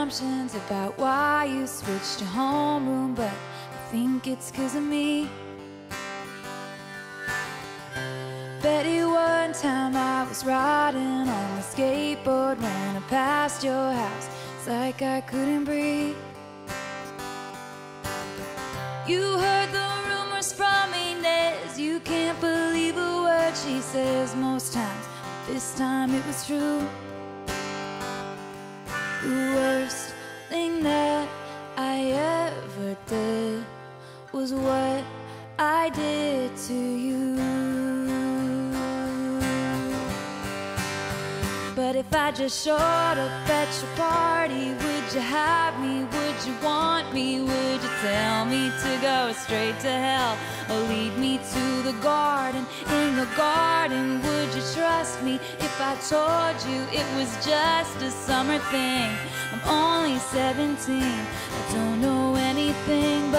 assumptions about why you switched your homeroom, but I think it's 'cause of me. Betty, one time I was riding on a skateboard when I passed your house. It's like I couldn't breathe. You heard the rumors from Inez. You can't believe a word she says most times, but this time it was true. The worst thing that I ever did was what I did to you. But if I just showed up at your party, would you have me? Would you want me? Would you tell me to go straight to hell, or lead me to the garden? In the garden, would you trust me if I told you it was just a summer thing? I'm only 17, I don't know anything